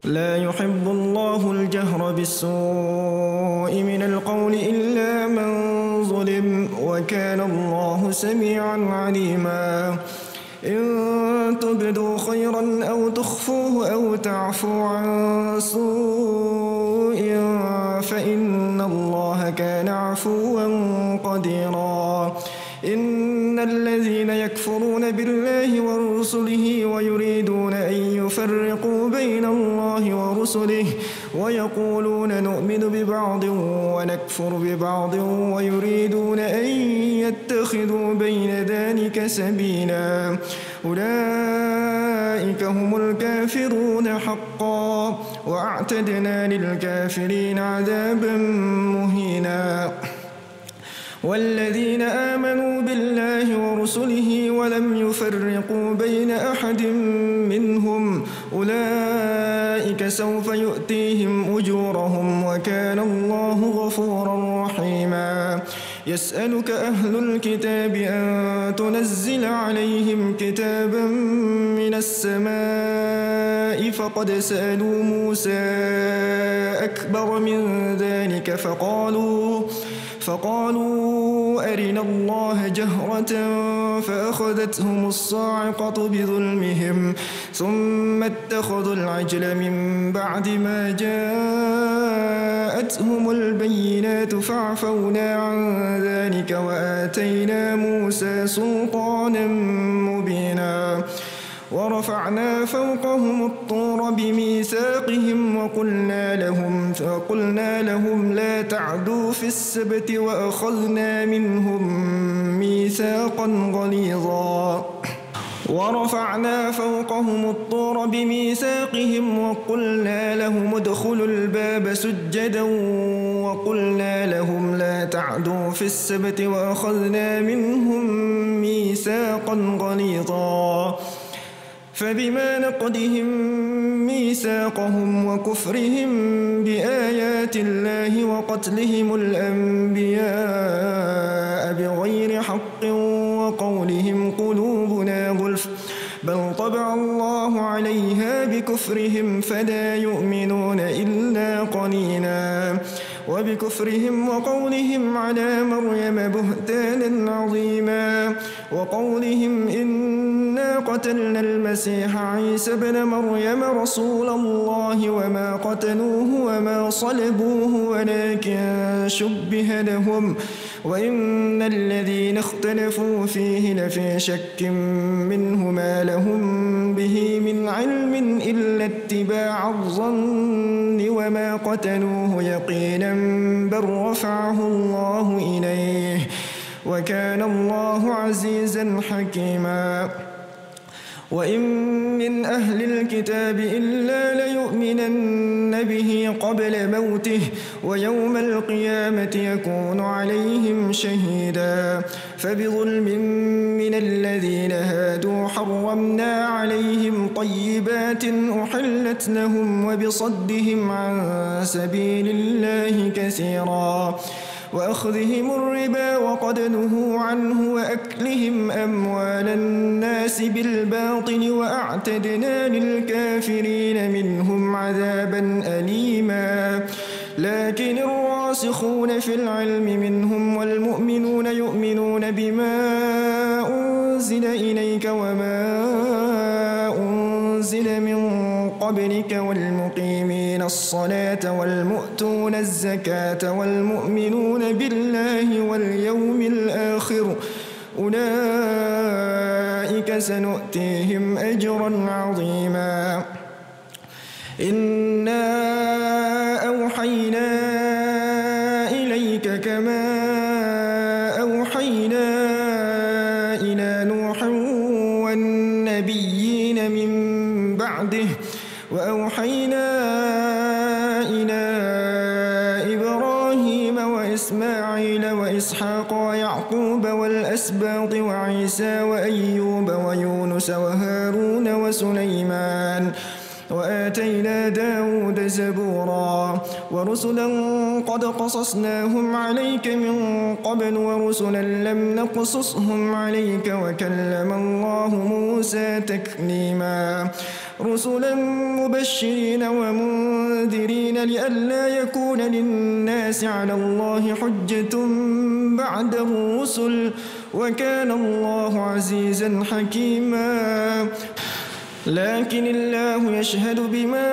لا يحب الله الجهر بالسوء من القول إلا من ظلم وكان الله سميعا عليما إن تبدوا خيرا أو تخفوه أو تعفو عن سوء فإن الله كان عفوا قديرا إن الذين يكفرون بالله ورسله ويريدون أن يفرقوا بين الله ورسله ويقولون نؤمن ببعض ونكفر ببعض ويريدون أن يتخذوا بين ذلك سبيلا أولئك هم الكافرون حقا وأعتدنا للكافرين عذابا مهينا والذين آمنوا بالله ورسله ولم يفرقوا بين أحد منهم أولئك سوف يؤتيهم أجورهم وكان الله غفورا رحيما يسألك أهل الكتاب أن تنزل عليهم كتابا من السماء فقد سألوا موسى أكبر من ذلك فقالوا أرنا الله جهرة فأخذتهم الصاعقة بظلمهم ثم اتخذوا العجل من بعد ما جاءتهم البينات فعفونا عن ذلك وآتينا موسى سلطانا مبينا ورفعنا فوقهم الطور بميثاقهم وقلنا لهم لا تعدوا في السبت وأخذنا منهم ميثاقا غليظا ورفعنا فوقهم الطور بميثاقهم وقلنا لهم ادخلوا الباب سجدا وقلنا لهم لا تعدوا في السبت وأخذنا منهم ميثاقا غليظا فبما نقضهم ميثاقهم وكفرهم بآيات الله وقتلهم الأنبياء بغير حق وقولهم قلوبنا غلف بل طبع الله عليها بكفرهم فلا يؤمنون إلا قليلا وبكفرهم وقولهم على مريم بهتانا عظيما وقولهم إنا قتلنا المسيح عيسى ابن مريم رسول الله وما قتلوه وما صلبوه ولكن شبه لهم وإن الذين اختلفوا فيه لفي شك منه ما لهم به من علم إلا اتباع الظن وما قتلوه يقينا بل رفعه الله إليه وكان الله عزيزا حكيما وإن من أهل الكتاب إلا ليؤمنن به قبل موته ويوم القيامة يكون عليهم شهيدا فبظلم من الذين هادوا حرمنا عليهم طيبات أحلت لهم وبصدهم عن سبيل الله كثيرا وأخذهم الربا وقد نهوا عنه وأكلهم أموال الناس بالباطل وأعتدنا للكافرين منهم عذابا أليما لكن الراسخون في العلم منهم والمؤمنون يؤمنون بما أنزل إليك وما أنزل من قبلك والمقيمين الصلاة والمؤتون الزكاة والمؤمنون بالله واليوم الآخر أولئك سنؤتيهم أجرا عظيما إنا أوحينا إليك كما أوحينا إلى نوح والنبيين من بعده وأوحينا إلى إبراهيم وإسماعيل وإسحاق ويعقوب والأسباط وعيسى وأيوب ويونس وهارون وسليمان وآتينا داود زبورا ورسلا قد قصصناهم عليك من قبل ورسلا لم نقصصهم عليك وكلم الله موسى تكليما رسلا مبشرين ومنذرين لئلا يكون للناس على الله حجة بعد الرسل وكان الله عزيزا حكيما لكن الله يشهد بما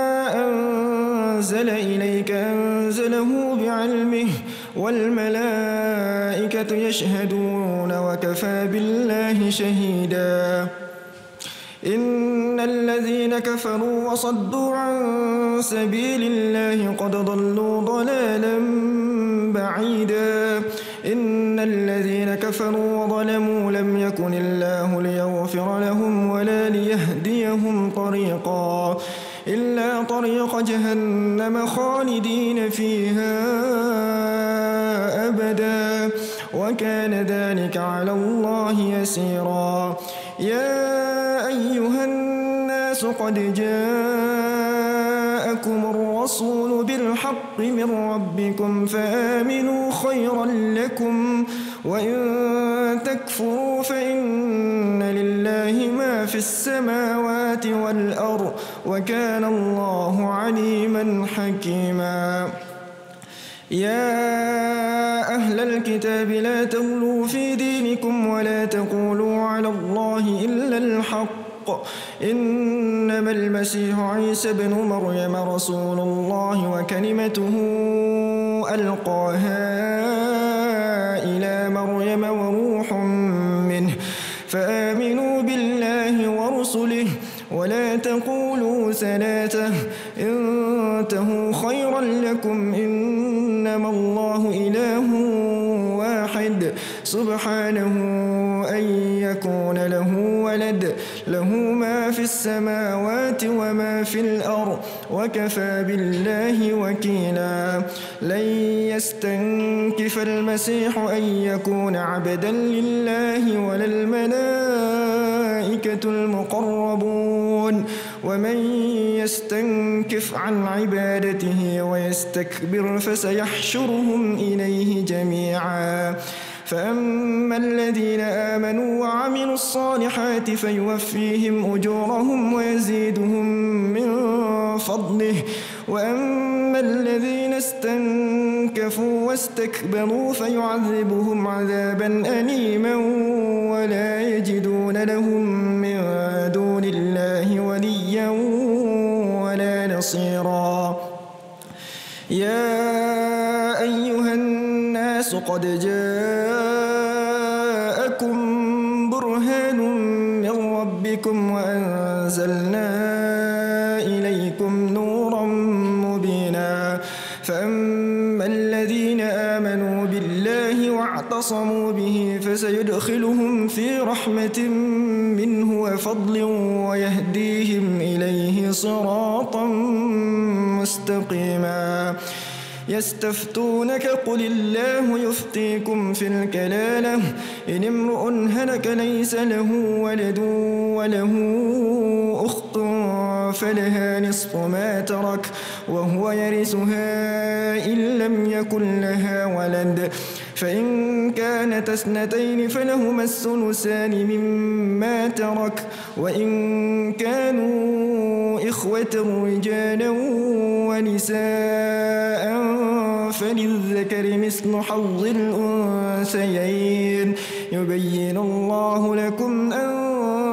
أنزل إليك أنزله بعلمه والملائكة يشهدون وكفى بالله شهيدا إن الذين كفروا وصدوا عن سبيل الله قد ضلوا ضلالا بعيدا إن الذين كفروا وظلموا لم يكن الله ليغفر لهم ولا ليهديهم طريقا إلا طريق جهنم خالدين فيها أبدا وكان ذلك على الله يسيرا يا أيها الناس قد جاءكم الرسول بالحق من ربكم فآمنوا خيرا لكم وإن تكفروا فإن لله ما في السماوات والأرض وكان الله عليما حكيما يا أهل الكتاب لا تغلوا في دينكم ولا تقولوا على الله إلا الحق إنما المسيح عيسى بن مريم رسول الله وكلمته ألقاها إلى مريم وروح منه فآمنوا بالله ورسله ولا تقولوا ثلاثة انتهوا خيرا لكم إنما الله إله واحد سبحانه أن يكون له ولد له ما في السماوات وما في الأرض وكفى بالله وكيلا لن يستنكف المسيح أن يكون عبدا لله ولا الملائكة المقربون ومن يستنكف عن عبادته ويستكبر فسيحشرهم إليه جميعا فأما الذين آمنوا وعملوا الصالحات فيوفيهم أجورهم ويزيدهم من فضله وأما الذين استنكفوا واستكبروا فيعذبهم عذابا أليما ولا يجدون لهم من دون الله وليا ولا نصيرا يا أيها الناس قد جاءكم برهان من ربكم وأنزلنا إليكم نورا مبينا فأما الذين آمنوا بالله واعتصموا به فسيدخلهم في رحمة منه وفضل ويهديهم إليه صراطا مستقيما يستفتونك قل الله يفتيكم في الكلالة إن امرؤ هلك ليس له ولد وله أخت فلها نصف ما ترك وهو يرثها إن لم يكن لها ولد فإن كانت اثنتين فلهما الثلثان مما ترك وإن كانوا إخوة رجالا ونساء فللذكر مثل حظ الأنثيين يبين الله لكم أن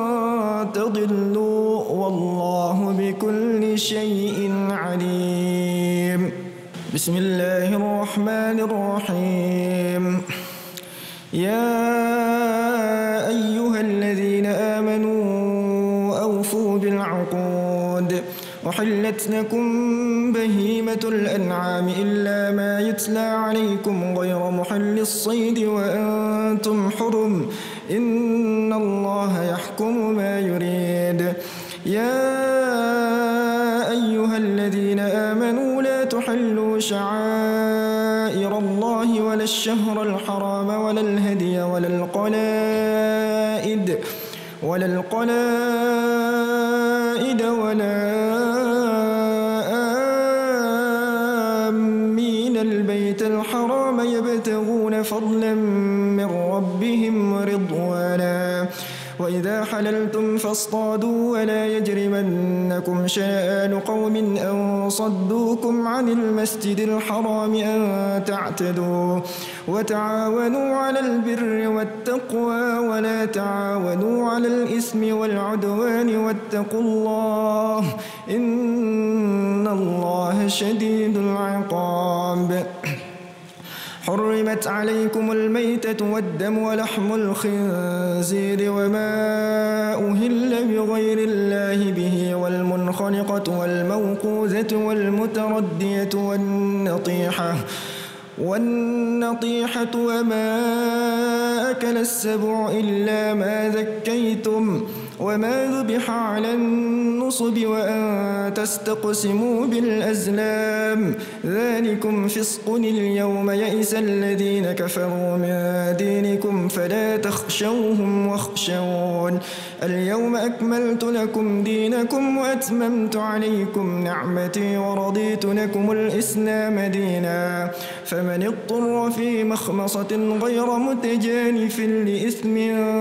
تضلوا والله بكل شيء عليم بسم الله الرحمن الرحيم يا أيها الذين آمنوا أوفوا بالعقود وحلت لكم بهيمة الأنعام إلا ما يتلى عليكم غير محل الصيد وأنتم حرم إن الله يحكم ما يريد يا أيها الذين آمنوا لا تحلوا شعائر الله ولا الشهر الحرام ولا الهدي ولا القلائد ولا الحرام يبتغون فضلا من ربهم ورضوانا وإذا حللتم فاصطادوا ولا يجرمنكم شنآن قوم أن صدوكم عن المسجد الحرام أن تعتدوا وتعاونوا على البر والتقوى ولا تعاونوا على الإثم والعدوان واتقوا الله إن الله شديد العقاب حرمت عليكم الميتة والدم ولحم الخنزير وما أهل بغير الله به والمنخنقة والموقوذة والمتردية والنطيحة وما أكل السبع إلا ما ذكيتم وما ذبح على النصب وأن تستقسموا بالأزلام ذلكم فسق اليوم يئس الذين كفروا من دينكم فلا تخشوهم واخشون اليوم أكملت لكم دينكم وأتممت عليكم نعمتي ورضيت لكم الإسلام دينا فمن اضطر في مخمصة غير متجانف لإثم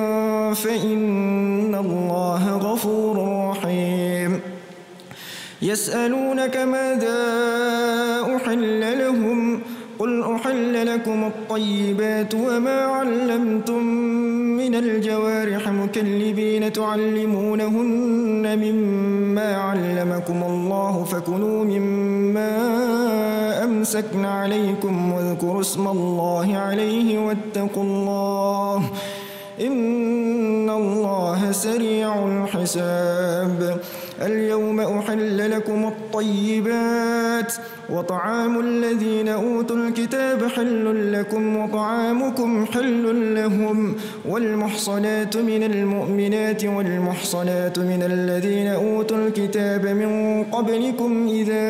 فإن الله غفور رحيم يسألونك ماذا أحل لهم قل أحل لكم الطيبات وما علمتم من الجوارح مكلبين تعلمونهن مما علمكم الله فكلوا مما أمسكن عليكم واذكروا اسم الله عليه واتقوا الله إن الله سريع الحساب اليوم أحل لكم الطيبات وطعام الذين أوتوا الكتاب حل لكم وطعامكم حل لهم والمحصنات من المؤمنات والمحصنات من الذين أوتوا الكتاب من قبلكم إذا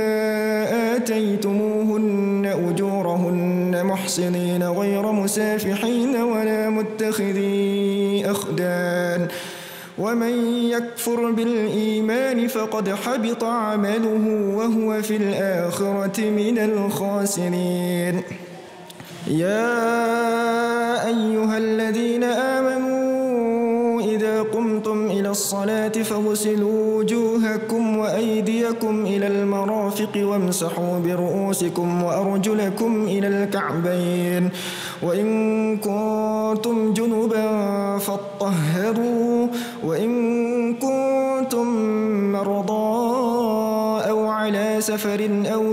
آتيتموهن أجورهن محصنين غير مسافحين ولا متخذي أخدان ومن يكفر بالإيمان فقد حبط عمله وهو في الآخرة من الخاسرين يا أيها الذين آمنوا إذا قمتم إلى الصلاة فاغسلوا وجوهكم وأيديكم إلى المرافق وامسحوا برؤوسكم وأرجلكم إلى الكعبين وإن كنتم جنبا فاطهروا وإن كنتم مرضى أو على سفر أو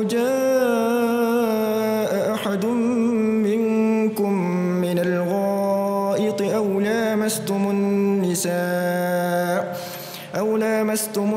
جاء أحد منكم من الغائط أو لامستم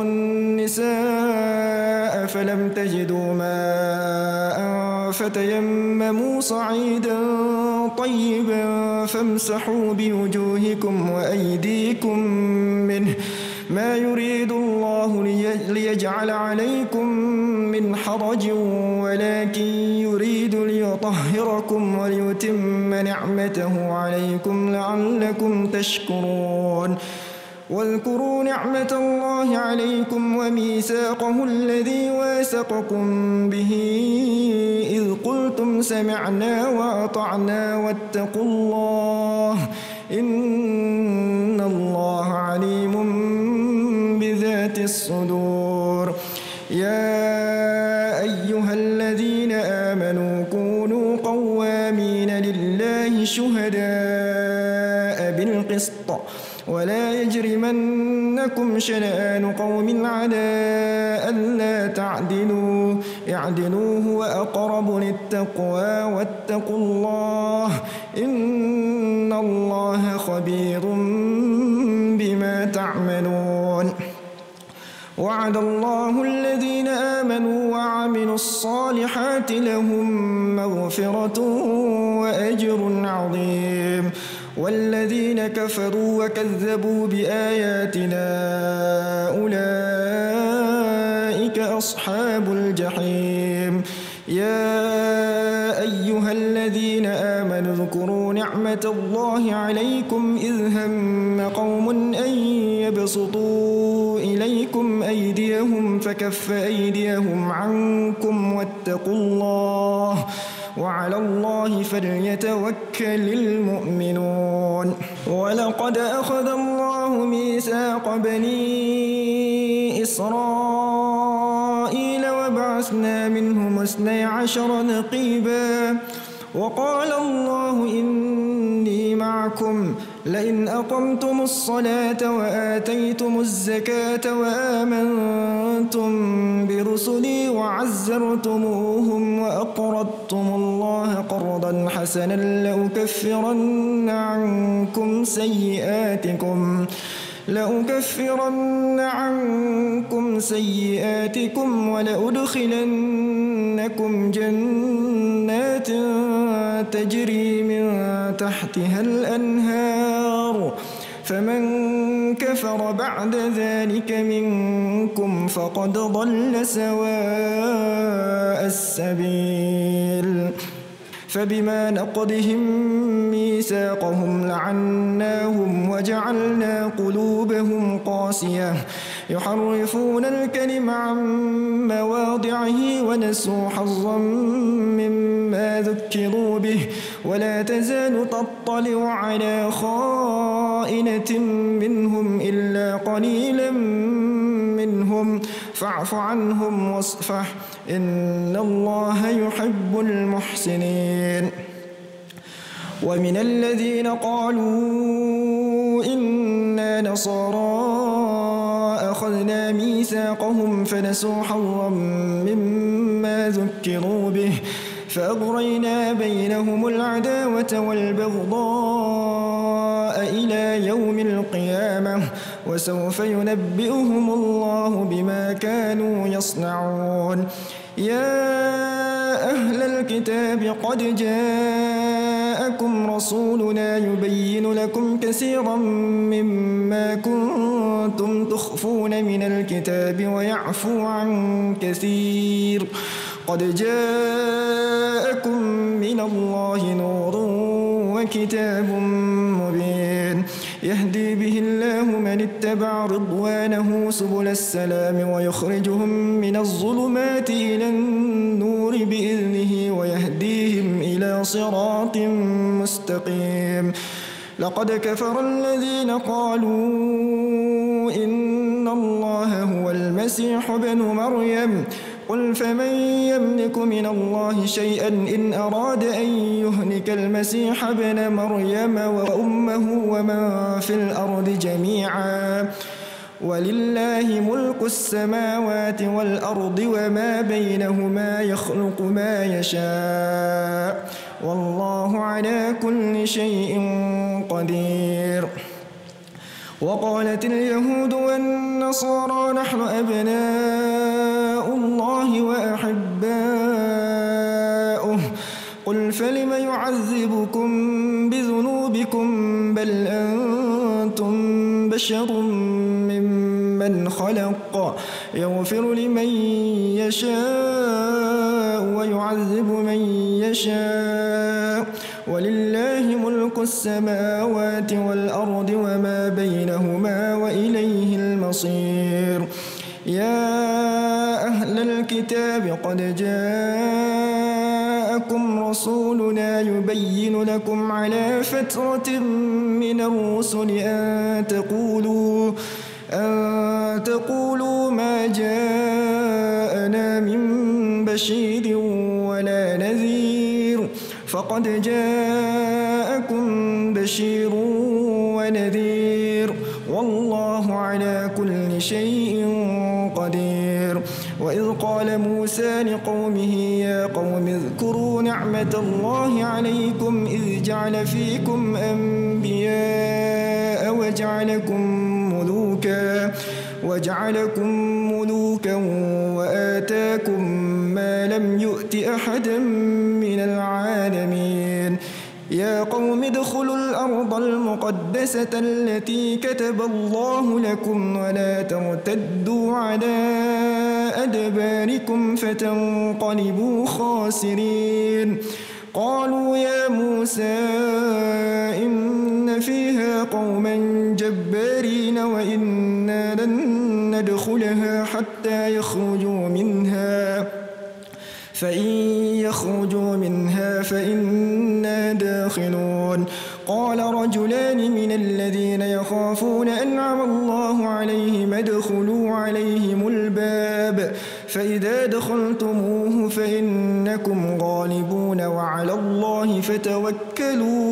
النساء فلم تجدوا ماء فتيمموا صعيدا طيبا فامسحوا بوجوهكم وأيديكم منه ما يريد الله ليجعل عليكم من حرج ولكن يريد ليطهركم وليتم نعمته عليكم لعلكم تشكرون واذكروا نعمة الله عليكم وميثاقه الذي واثقكم به إذ قلتم سمعنا وأطعنا واتقوا الله إن الله عليم بذات الصدور يا أيها الذين آمنوا كونوا قوامين لله شهداء بالقسط ولا يجرمنكم شنآن قوم على ألا تعدلوا اعدلوا هو أقرب للتقوى واتقوا الله إن الله خبير بما تعملون وعد الله الذين آمنوا وعملوا الصالحات لهم مغفرة وأجر عظيم والذين كفروا وكذبوا بآياتنا أولئك أصحاب الجحيم يا أيها الذين آمنوا اذكروا نعمة الله عليكم إذ هم قوم أن يبسطوا إليكم أيديهم فكف أيديهم عنكم وعلى الله فليتوكل المؤمنون ولقد أخذ الله ميثاق بني إسرائيل وبعثنا منهم 12 نقيبا وقال الله إني معكم لئن أقمتم الصلاة وآتيتم الزكاة وآمنتم برسلي وعزرتموهم وأقرضتم الله قرضا حسنا لأكفرن عنكم سيئاتكم ولأدخلنكم جنات تجري من تحتها الأنهار فمن كفر بعد ذلك منكم فقد ضل سواء السبيل فبما نقضهم ميثاقهم لعناهم وجعلنا قلوبهم قاسية يحرفون الكلم عن مواضعه ونسوا حظا مما ذكروا به ولا تزال تطلع على خائنة منهم إلا قليلا منهم فاعف عنهم واصفح إن الله يحب المحسنين ومن الذين قالوا إنا نصارى أخذنا ميثاقهم فنسوا حظا مما ذكروا به فأغرينا بينهم العداوة والبغضاء إلى يوم القيامة وسوف ينبئهم الله بما كانوا يصنعون يا أهل الكتاب قد جاءكم رسولنا يبين لكم كثيرا مما كنتم تخفون من الكتاب ويعفو عن كثير قد جاءكم من الله نور وكتاب مبين يهدي به الله من اتبع رضوانه سبل السلام ويخرجهم من الظلمات إلى النور بإذنه ويهديهم إلى صراط مستقيم لقد كفر الذين قالوا إن الله هو المسيح ابن مريم قل فمن يملك من الله شيئا إن أراد أن يهلك المسيح ابن مريم وأمه ومن في الأرض جميعا ولله ملك السماوات والأرض وما بينهما يخلق ما يشاء والله على كل شيء قدير وقالت اليهود والنصارى نحن أبناء الله وأحباؤه قل فلم يعذبكم بذنوبكم بل أنتم بشر ممن خلق يغفر لمن يشاء ويعذب من يشاء ولله ملك السماوات والأرض وما بينهما وإليه المصير يا أهل الكتاب قد جاءكم رسولنا يبين لكم على فترة من الرسل أن تقولوا ما جاءنا من بشير ولا نذير فقد جاءكم بشير ونذير والله على كل شيء قدير وإذ قال موسى لقومه يا قوم اذكروا نعمة الله عليكم إذ جعل فيكم أنبياء وجعلكم ملوكا وآتاكم ما لم يؤت أحدا من العالمين يا قوم ادخلوا الأرض المقدسة التي كتب الله لكم ولا ترتدوا على أدباركم فتنقلبوا خاسرين قالوا يا موسى إن فيها قوما جبارين وإنا لن ندخلها حتى يخرجوا منها فإن يخرجوا منها فإنا داخلون قال رجلان من الذين يخافون أنعم الله عليهم ادخلوا عليهم الباب فإذا دخلتموه فإنكم غالبون وعلى الله فتوكلوا